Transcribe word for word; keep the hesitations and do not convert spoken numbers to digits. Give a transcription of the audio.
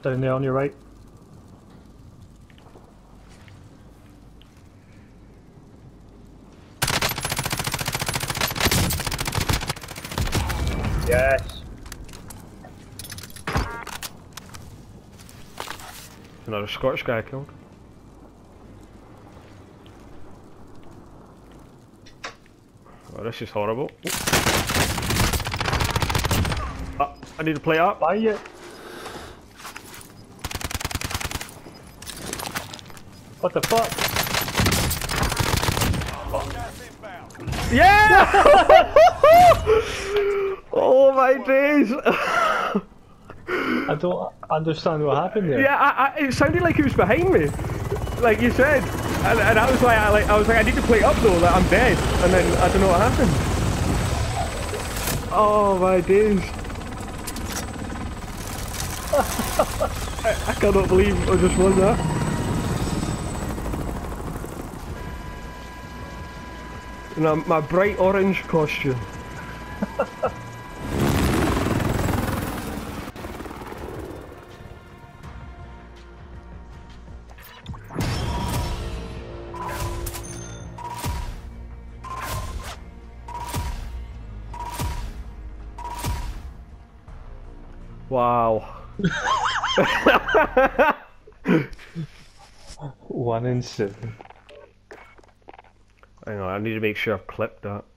Down there on your right. Yes. Another Scottish guy killed. Oh, this is horrible. Oh, I need to play up. Buy it. What the fuck? Yeah! Oh my days! I don't understand what happened there. Yeah, I, I, it sounded like he was behind me, like you said, and, and that was why I like I was like I need to play up though, like I'm dead, and then I don't know what happened. Oh my days! I, I cannot believe I just won that. No, my bright orange costume. Wow. One in seven. Hang on, I need to make sure I've clipped that.